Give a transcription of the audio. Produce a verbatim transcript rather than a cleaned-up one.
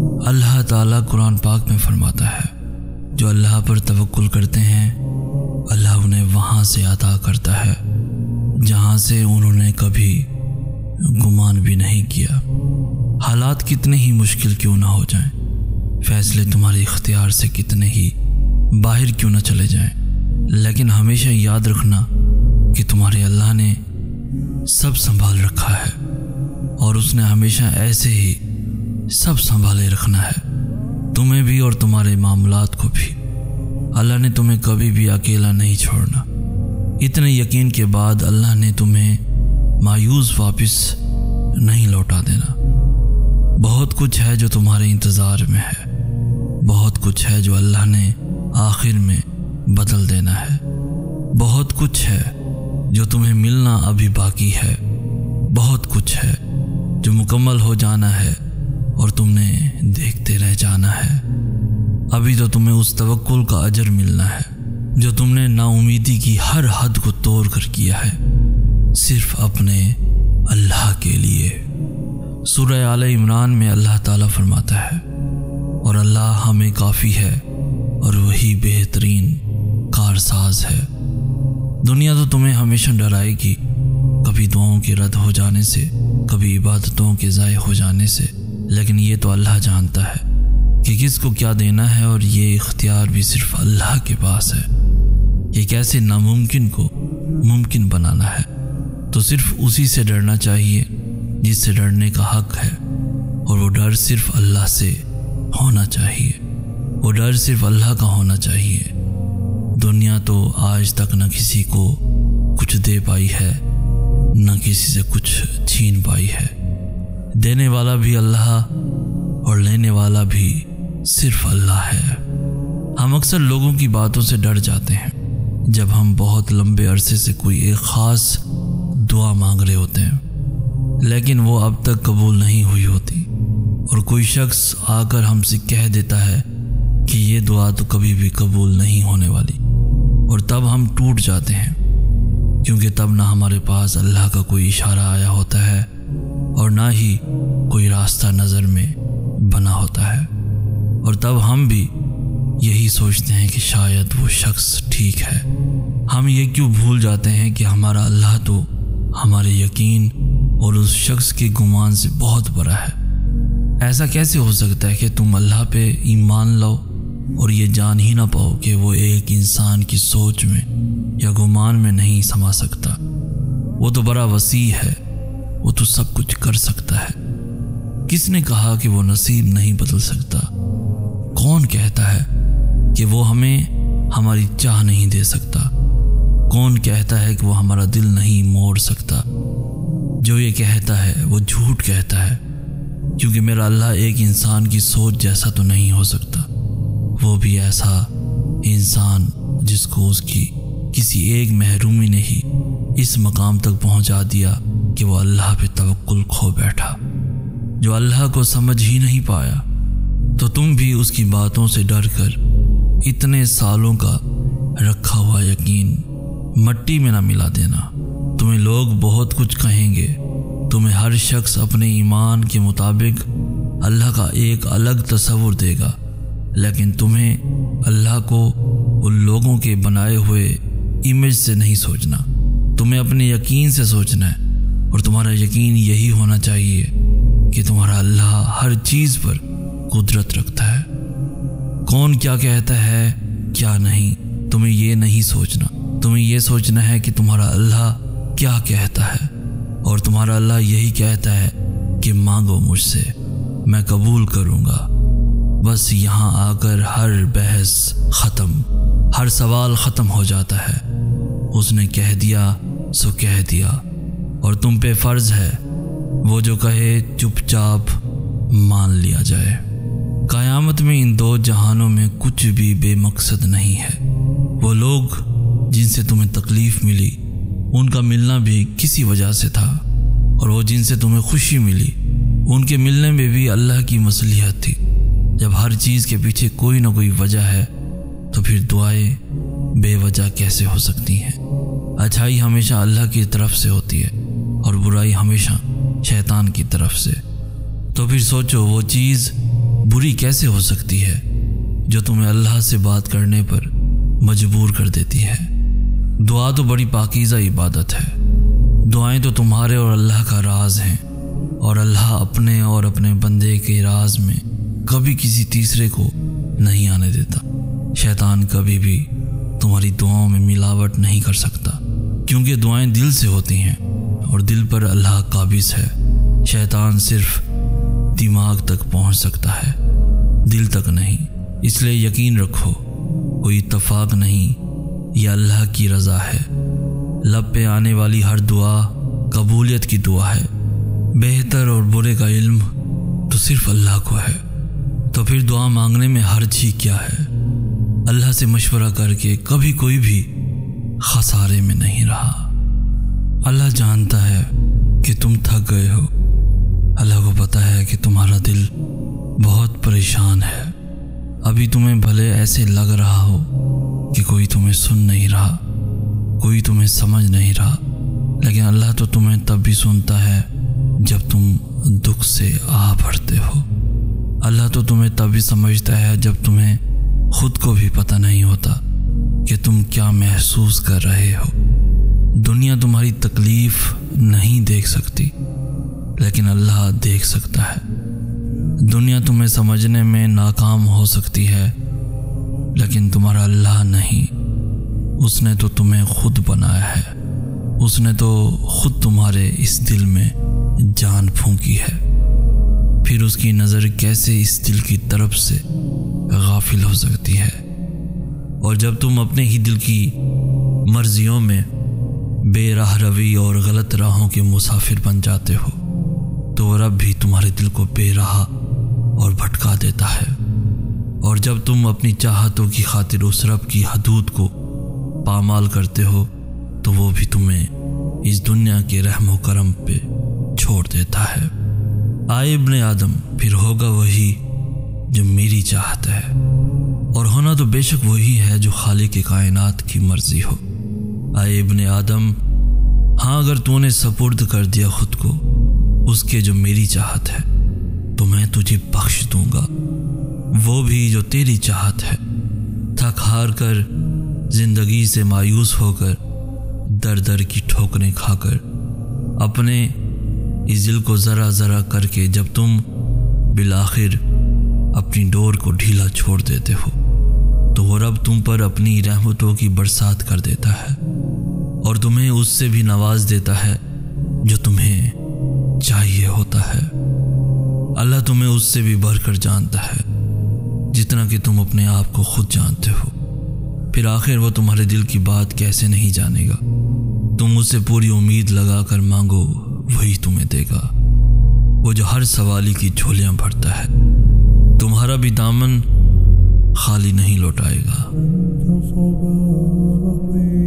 اللہ تعالیٰ قرآن پاک میں فرماتا ہے، جو اللہ پر توکل کرتے ہیں اللہ انہیں وہاں سے عطا کرتا ہے جہاں سے انہوں نے کبھی گمان بھی نہیں کیا۔ حالات کتنے ہی مشکل کیوں نہ ہو جائیں، فیصلے تمہارے اختیار سے کتنے ہی باہر کیوں نہ چلے جائیں، لیکن ہمیشہ یاد رکھنا کہ تمہارے اللہ نے سب سنبھال رکھا ہے اور اس نے ہمیشہ ایسے ہی سب سنبھالے رکھنا ہے، تمہیں بھی اور تمہارے معاملات کو بھی۔ اللہ نے تمہیں کبھی بھی اکیلا نہیں چھوڑنا۔ اتنے یقین کے بعد اللہ نے تمہیں مایوس واپس نہیں لوٹا دینا۔ بہت کچھ ہے جو تمہارے انتظار میں ہے، بہت کچھ ہے جو اللہ نے آخر میں بدل دینا ہے، بہت کچھ ہے جو تمہیں ملنا ابھی باقی ہے، بہت کچھ ہے جو مکمل ہو جانا ہے اور تم نے دیکھتے رہ جانا ہے۔ ابھی تو تمہیں اس توکل کا اجر ملنا ہے جو تم نے نا امیدی کی ہر حد کو توڑ کر کیا ہے، صرف اپنے اللہ کے لیے۔ سورہ آل عمران میں اللہ تعالیٰ فرماتا ہے، اور اللہ ہمیں کافی ہے اور وہی بہترین کارساز ہے۔ دنیا تو تمہیں ہمیشہ ڈرائے گی، کبھی دعاؤں کے رد ہو جانے سے، کبھی عبادتوں کے ضائع ہو جانے سے، لیکن یہ تو اللہ جانتا ہے کہ کس کو کیا دینا ہے، اور یہ اختیار بھی صرف اللہ کے پاس ہے۔ یہ کیسے ناممکن کو ممکن بنانا ہے، تو صرف اسی سے ڈرنا چاہیے جس سے ڈرنے کا حق ہے، اور وہ ڈر صرف اللہ سے ہونا چاہیے، وہ ڈر صرف اللہ کا ہونا چاہیے۔ دنیا تو آج تک نہ کسی کو کچھ دے پائی ہے، نہ کسی سے کچھ چھین پائی ہے۔ دینے والا بھی اللہ اور لینے والا بھی صرف اللہ ہے۔ ہم اکثر لوگوں کی باتوں سے ڈر جاتے ہیں جب ہم بہت لمبے عرصے سے کوئی ایک خاص دعا مانگ رہے ہوتے ہیں، لیکن وہ اب تک قبول نہیں ہوئی ہوتی، اور کوئی شخص آ کر ہم سے کہہ دیتا ہے کہ یہ دعا تو کبھی بھی قبول نہیں ہونے والی، اور تب ہم ٹوٹ جاتے ہیں، کیونکہ تب نہ ہمارے پاس اللہ کا کوئی اشارہ آیا ہوتا ہے اور نہ ہی کوئی راستہ نظر میں بنا ہوتا ہے، اور تب ہم بھی یہی سوچتے ہیں کہ شاید وہ شخص ٹھیک ہے۔ ہم یہ کیوں بھول جاتے ہیں کہ ہمارا اللہ تو ہمارے یقین اور اس شخص کے گمان سے بہت بڑا ہے۔ ایسا کیسے ہو سکتا ہے کہ تم اللہ پہ ایمان لاؤ اور یہ جان ہی نہ پاؤ کہ وہ ایک انسان کی سوچ میں یا گمان میں نہیں سما سکتا؟ وہ تو بڑا وسیع ہے، وہ تو سب کچھ کر سکتا ہے۔ کس نے کہا کہ وہ نصیب نہیں بدل سکتا؟ کون کہتا ہے کہ وہ ہمیں ہماری چاہ نہیں دے سکتا؟ کون کہتا ہے کہ وہ ہمارا دل نہیں موڑ سکتا؟ جو یہ کہتا ہے وہ جھوٹ کہتا ہے، کیونکہ میرا اللہ ایک انسان کی سوچ جیسا تو نہیں ہو سکتا، وہ بھی ایسا انسان جس کو اس کی کسی ایک محرومی نے ہی اس مقام تک پہنچا دیا کہ وہ اللہ پہ توکل کھو بیٹھا۔ جو اللہ کو سمجھ ہی نہیں پایا، تو تم بھی اس کی باتوں سے ڈر کر اتنے سالوں کا رکھا ہوا یقین مٹی میں نہ ملا دینا۔ تمہیں لوگ بہت کچھ کہیں گے، تمہیں ہر شخص اپنے ایمان کے مطابق اللہ کا ایک الگ تصور دے گا، لیکن تمہیں اللہ کو ان لوگوں کے بنائے ہوئے امیج سے نہیں سوچنا، تمہیں اپنے یقین سے سوچنا ہے، اور تمہارا یقین یہی ہونا چاہیے کہ تمہارا اللہ ہر چیز پر قدرت رکھتا ہے۔ کون کیا کہتا ہے کیا نہیں، تمہیں یہ نہیں سوچنا، تمہیں یہ سوچنا ہے کہ تمہارا اللہ کیا کہتا ہے، اور تمہارا اللہ یہی کہتا ہے کہ مانگو مجھ سے، میں قبول کروں گا۔ بس یہاں آ کر ہر بحث ختم، ہر سوال ختم ہو جاتا ہے۔ اس نے کہہ دیا سو کہہ دیا، اور تم پہ فرض ہے وہ جو کہے چپ چاپ مان لیا جائے۔ قیامت میں ان دو جہانوں میں کچھ بھی بے مقصد نہیں ہے۔ وہ لوگ جن سے تمہیں تکلیف ملی ان کا ملنا بھی کسی وجہ سے تھا، اور وہ جن سے تمہیں خوشی ملی ان کے ملنے میں بھی اللہ کی مصلحت تھی۔ جب ہر چیز کے پیچھے کوئی نہ کوئی وجہ ہے تو پھر دعائیں بے وجہ کیسے ہو سکتی ہیں؟ اچھائی ہمیشہ اللہ کی طرف سے ہوتی ہے اور برائی ہمیشہ شیطان کی طرف سے۔ تو پھر سوچو وہ چیز بری کیسے ہو سکتی ہے جو تمہیں اللہ سے بات کرنے پر مجبور کر دیتی ہے؟ دعا تو بڑی پاکیزہ عبادت ہے۔ دعائیں تو تمہارے اور اللہ کا راز ہیں، اور اللہ اپنے اور اپنے بندے کے راز میں کبھی کسی تیسرے کو نہیں آنے دیتا۔ شیطان کبھی بھی تمہاری دعاؤں میں ملاوٹ نہیں کر سکتا، کیونکہ دعائیں دل سے ہوتی ہیں اور دل پر اللہ قابض ہے۔ شیطان صرف دماغ تک پہنچ سکتا ہے، دل تک نہیں۔ اس لیے یقین رکھو، کوئی اتفاق نہیں، یہ اللہ کی رضا ہے۔ لب پہ آنے والی ہر دعا قبولیت کی دعا ہے۔ بہتر اور برے کا علم تو صرف اللہ کو ہے، تو پھر دعا مانگنے میں حرج ہی کیا ہے؟ اللہ سے مشورہ کر کے کبھی کوئی بھی خسارے میں نہیں رہا۔ اللہ جانتا ہے کہ تم تھک گئے ہو، اللہ کو پتہ ہے کہ تمہارا دل بہت پریشان ہے۔ ابھی تمہیں بھلے ایسے لگ رہا ہو کہ کوئی تمہیں سن نہیں رہا، کوئی تمہیں سمجھ نہیں رہا، لیکن اللہ تو تمہیں تب بھی سنتا ہے جب تم دکھ سے آہ بھرتے ہو۔ اللہ تو تمہیں تب بھی سمجھتا ہے جب تمہیں خود کو بھی پتہ نہیں ہوتا کہ تم کیا محسوس کر رہے ہو۔ دنیا تمہاری تکلیف نہیں دیکھ سکتی، لیکن اللہ دیکھ سکتا ہے۔ دنیا تمہیں سمجھنے میں ناکام ہو سکتی ہے، لیکن تمہارا اللہ نہیں۔ اس نے تو تمہیں خود بنایا ہے، اس نے تو خود تمہارے اس دل میں جان پھونکی ہے، پھر اس کی نظر کیسے اس دل کی طرف سے غافل ہو سکتی ہے؟ اور جب تم اپنے ہی دل کی مرضیوں میں بے راہ روی اور غلط راہوں کے مسافر بن جاتے ہو، تو وہ رب بھی تمہارے دل کو بے راہ اور بھٹکا دیتا ہے۔ اور جب تم اپنی چاہتوں کی خاطر اس رب کی حدود کو پامال کرتے ہو، تو وہ بھی تمہیں اس دنیا کے رحم و کرم پہ چھوڑ دیتا ہے۔ آئے ابن آدم، پھر ہوگا وہی جو میری چاہت ہے، اور ہونا تو بے شک وہی ہے جو خالق کائنات کی مرضی ہو۔ آئے ابن آدم، ہاں اگر تو نے سپرد کر دیا خود کو اس کے جو میری چاہت ہے، تو میں تجھے بخش دوں گا وہ بھی جو تیری چاہت ہے۔ تھک ہار کر، زندگی سے مایوس ہو کر، در در کی ٹھوکریں کھا کر، اپنے اس دل کو ذرا ذرا کر کے جب تم بالآخر اپنی ڈور کو ڈھیلا چھوڑ دیتے ہو، تو وہ رب تم پر اپنی رحمتوں کی برسات کر دیتا ہے، اور تمہیں اس سے بھی نواز دیتا ہے جو تمہیں چاہیے ہوتا ہے۔ اللہ تمہیں اس سے بھی بڑھ کر جانتا ہے جتنا کہ تم اپنے آپ کو خود جانتے ہو۔ پھر آخر وہ تمہارے دل کی بات کیسے نہیں جانے گا؟ تم اس سے پوری امید لگا کر مانگو، وہی تمہیں دے گا، وہ جو ہر سوالی کی جھولیاں بھرتا ہے۔ تمہارا بھی دامن خالی نہیں لوٹائے گا۔